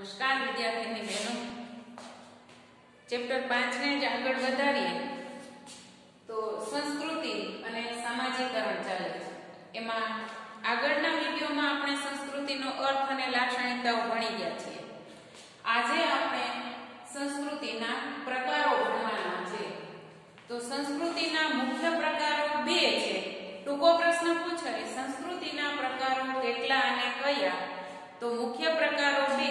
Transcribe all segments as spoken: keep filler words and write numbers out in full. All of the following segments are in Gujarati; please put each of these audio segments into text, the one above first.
નમસ્કાર વિદ્યાર્થીની બહેનો, ચેપ્ટર પાંચ ને જ આગળ વધારીએ તો સંસ્કૃતિ અને સામાજિકરણ ચાલે છે. એમાં આગળના વિડીયોમાં આપણે સંસ્કૃતિનો અર્થ અને લાક્ષણિકતાઓ ભણી ગયા છીએ. આજે આપણે સંસ્કૃતિના પ્રકારો ભણવાના છે. તો સંસ્કૃતિના મુખ્ય પ્રકારો બે છે. ટૂંકો પ્રશ્ન પૂછાય, સંસ્કૃતિના પ્રકારો કેટલા અને કયા? તો મુખ્ય પ્રકારો બે,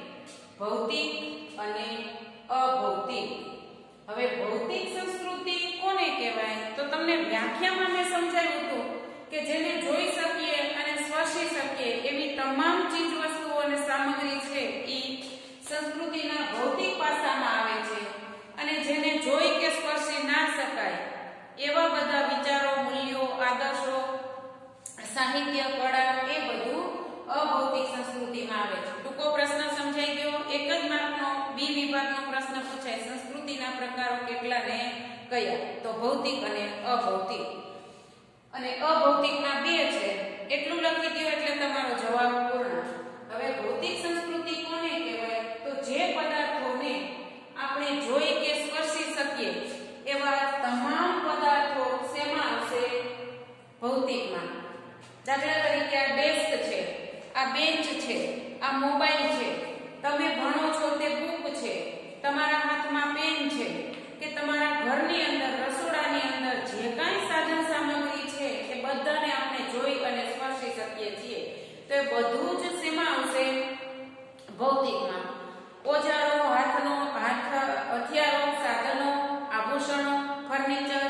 ભૌતિક અને અભૌતિક. હવે ભૌતિક સંસ્કૃતિ કોને કહેવાય? તો તમને વ્યાખ્યામાં મેં સમજાવ્યું હતું કે જેને જોઈ શકીએ અને સ્પર્શી શકીએ એવી તમામ ચીજ વસ્તુઓ અને સામગ્રી છે એ સંસ્કૃતિના ભૌતિક પાસામાં આવે છે. અને જેને જોઈ કે સ્પર્શી ના શકાય એવા બધા વિચારો, મૂલ્યો, આદર્શો, સાહિત્ય, કળા એ બધું અભૌતિક સંસ્કૃતિમાં આવે છે. ટૂંકો પ્રશ્ન સમજાઈ ગયો? એક જ માર્કનો બી વિભાગનો પ્રશ્ન પૂછાય, સંસ્કૃતિના પ્રકારો કેટલા ને કયા? તો ભૌતિક અને અભૌતિક. અને અભૌતિકના બે છે એટલું લખી દો એટલે તમારો જવાબ પૂર્ણ. હવે ભૌતિક સંસ્કૃતિ કોને કહેવાય? તો જે પદાર્થોને આપણે જોઈ કે સ્પર્શી શકીએ એવા તમામ પદાર્થો શેમાં આવશે? ભૌતિકમાં. દાખલા તરીકે આ ડેસ્ક છે, આ બેન્ચ છે, આ મોબાઈલ છે, તમે ભણો છો તે બુક છે, તમારા હાથમાં પેન છે, કે તમારા ઘરની અંદર, રસોડાની અંદર જે કાંઈ સાધન સામગ્રી છે એ બધાને આપણે જોઈ અને સ્પર્શી શકીએ છીએ. તો એ બધું જ શેમાં આવશે? ભૌતિકમાં. ઓજારો, હાથનો હાથ હથિયારો, સાધનો, આભૂષણો, ફર્નિચર,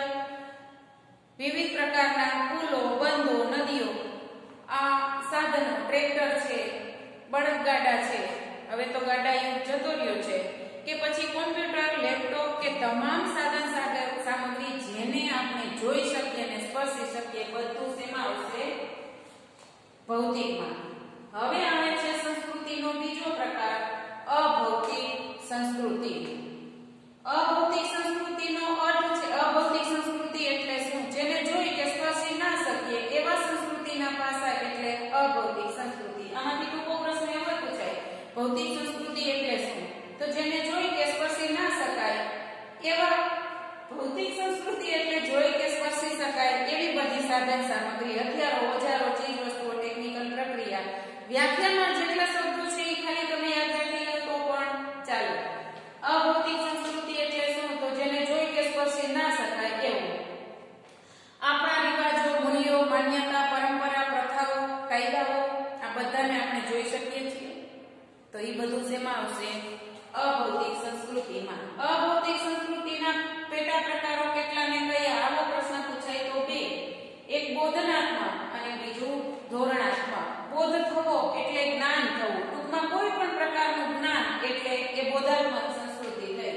વિવિધ પ્રકારના પુલો, બંધો, નદીઓ, આ સાધનો, ટ્રેક્ટર છે, બળદગાડા છે, હવે તો ગાડા યુગ જતો રહ્યો છે, કે પછી કોમ્પ્યુટર, લેપટોપ કે તમામ સાધન સામગ્રી જેને આપણે જોઈ શકીએ અને સ્પર્શી શકીએ બધું શેમાં આવશે? ભૌતિકમાં. હવે આવે છે સંસ્કૃતિનો બીજો પ્રકાર, અભૌતિક સંસ્કૃતિ. અભૌતિક સંસ્કૃતિનો અર્થ છે, અભૌતિક સંસ્કૃતિ એટલે શું? જેને જોઈ કે સ્પર્શી ના શકીએ એવા સંસ્કૃતિના પાસા એટલે અભૌતિક સંસ્કૃતિ. આમાંથી ટૂંકો પ્રશ્ન એવો પૂછાય, ભૌતિક સંસ્કૃતિ એટલે શું? તો જેને જોઈ કે સ્પર્શી ના શકાય એવા ભૌતિક સંસ્કૃતિ એટલે જોઈ કે સ્પર્શી શકાય એવી બધી સાધન સામગ્રી, હથિયારો, ઓજારો, ચીજ વસ્તુઓ, ટેકનિકલ પ્રક્રિયા. વ્યાખ્યામાં જેટલા શબ્દો છે એ ખાલી તમે યાદ રાખી લો તો પણ ચાલે. અભૌતિક સંસ્કૃતિ એટલે શું? તો જેને જોઈ કે સ્પર્શી ના શકાય એવું. આપણા રિવાજો, મૂલ્યો, માન્યતા, પરંપરા, પ્રથાઓ, કાયદાઓ આ બધાને આપણે જોઈ શકીએ છીએ. તો એ બધું શેમાં આવશે? અભૌતિક સંસ્કૃતિમાં. અભૌતિક સંસ્કૃતિના પેટા પ્રકારો કેટલા ને કયા? આવો પ્રશ્ન પૂછાય તો બે. એક બોધનાત્મક અને બીજું ધોરણાત્મક. બોધ થવો એટલે જ્ઞાન થવું. ટૂંકમાં કોઈ પણ પ્રકારનું જ્ઞાન એટલે એ બોધાત્મક સંસ્કૃતિ થઈ.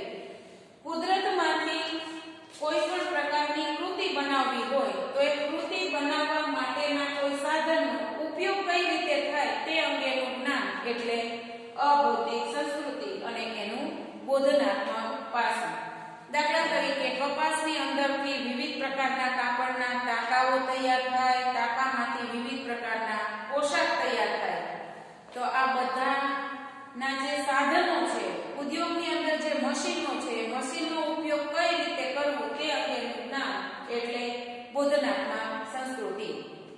કુદરતમાંથી કોઈ પણ પ્રકારની કૃતિ બનાવવી હોય તો એ કૃતિ બનાવવા માટેના કોઈ સાધનનો ઉપયોગ કઈ રીતે થાય તે અંગેનું જ્ઞાન એટલે અભૌતિક સંસ્કૃતિ અને એનું બોધનાત્મક પાસું. દાખલા તરીકે કપાસની અંદરથી વિવિધ પ્રકારના કાપડના ટાંકાઓ તૈયાર થાય, ટાંકામાંથી વિવિધ પ્રકારના પોશાક તૈયાર થાય. તો આ બધાના જે સાધનો છે, ઉદ્યોગની અંદર જે મશીનો છે, મશીનનો ઉપયોગ કઈ રીતે કરવો તે અંગેનું જ્ઞાન એટલે બોધનાત્મક સંસ્કૃતિ.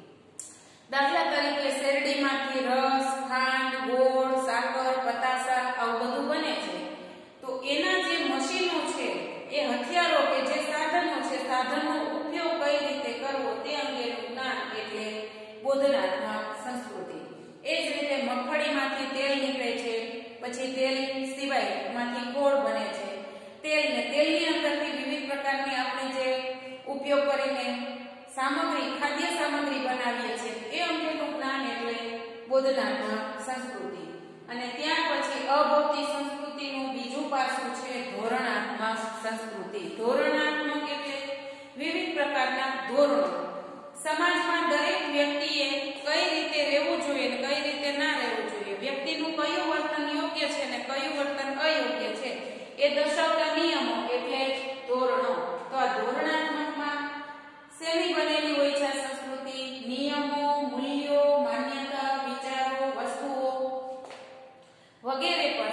દાખલા તરીકે શેરડીમાંથી રસ, ખાંડ, ગોળ, સાકર, પતાસા આવું બધું બને છે. તો એના જે મશીનો છે, એ હથિયારો કે જે સાધનો છે, સાધનનો ઉપયોગ કઈ રીતે કરવો તે અંગેનું જ્ઞાન એટલે બોધનાત્મક સંસ્કૃતિ. એ જ રીતે મગફળીમાંથી તેલ નીકળે છે, પછી તેલ સિવાય માંથી ગોળ બને છે. તેલ ને તેલની અંદરથી વિવિધ પ્રકારની આપણે જે ઉપયોગ કરીને સામગ્રી, ખાદ્ય સામગ્રી બનાવીએ છીએ એ અંગેનું જ્ઞાન એટલે બોધનાત્મક સંસ્કૃતિ. અને ત્યાર પછી અભૌતિક સંસ્કૃતિનું બીજું પાસું છે ધોરણાત્મક સંસ્કૃતિ. ધોરણાત્મક એટલે વિવિધ પ્રકારના ધોરણો. સમાજમાં દરેક વ્યક્તિએ કઈ રીતે રહેવું જોઈએ અને કઈ રીતે ના રહેવું જોઈએ, વ્યક્તિનું કયું વર્તન યોગ્ય છે અને કયું વર્તન અયોગ્ય છે એ દર્શાવતા નિયમો એટલે ધોરણો. તો આ ધોરણાત્મકમાં શેની બનેલી હોય છે સંસ્કૃતિ? નિયમો, મૂલ્યો, માન્યતા, વિચારો, વસ્તુઓ વગેરે પર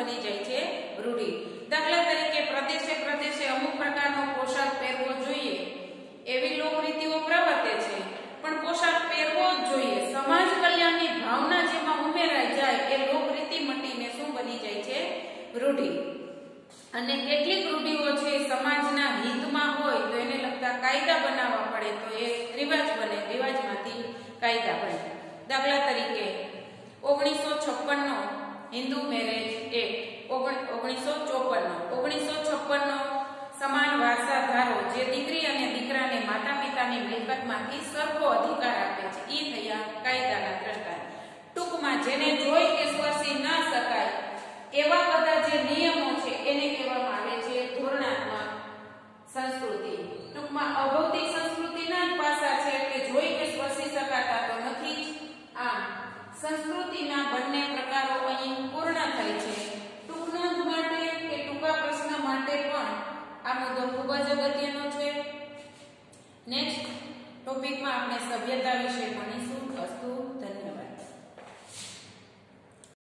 બની જાય છે? રૂઢિ. દાખલા તરીકે પ્રદેશે પ્રદેશે અમુક પ્રકારનો પોશાક પહેરવો જોઈએ એવી લોકરીતિઓ પ્રવર્તે છે, પણ પોશાક પહેરવો જ જોઈએ સમાજ કલ્યાણની ભાવના જેમાં ઉમેરાઈ જાય એ લોકરીતિ મટીને શું બની જાય છે? રૂઢિ. અને કેટલીક રૂઢિઓ છે સમાજના હિતમાં હોય તો એને લગતા કાયદા બનાવવા પડે તો એ રિવાજ બને, રિવાજમાંથી કાયદા બને. દાખલા તરીકે ઓગણીસો છપ્પન નો હિન્દુ મેરેજ એક્ટ, ઓગણીસો ચોપન નો ઓગણીસો છપ્પન નો સમાન વારસા ધારો જે દીકરી અને દીકરાને માતા પિતાની મિલકતમાંથી સરખો અધિકાર આપે છે, ઈ થયા કાયદાના દ્રષ્ટાંત. ટૂંકમાં જેને જોઈ કે સ્પર્શી ન શકાય એવા બધા જે નિયમો છે એને કહેવામાં આવે છે ધોરણાત્મક સંસ્કૃતિ. ટૂંકમાં અભૌતિક સંસ્કૃતિના જ પાસા છે કે જોઈ કે સ્પર્શી શકાતા તો નથી જ. આમ સંસ્કૃતિના બંને પ્રકારો અહીં પૂર્ણ થાય છે. ટૂંક નોંધ માટે કે ટૂંકા પ્રશ્ન માટે પણ આ મુદ્દો ખૂબ જ અગત્યનો છે. નેક્સ્ટ ટોપિકમાં આપણે સભ્યતા વિશે ભણીશું. અસ્તુ.